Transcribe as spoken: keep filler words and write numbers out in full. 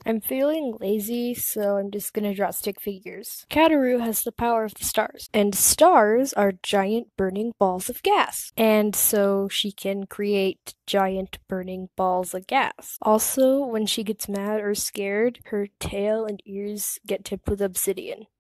I'm feeling lazy, so I'm just gonna draw stick figures. Cattaroo has the power of the stars, and stars are giant burning balls of gas. And so she can create giant burning balls of gas. Also, when she gets mad or scared, her tail and ears get tipped with obsidian.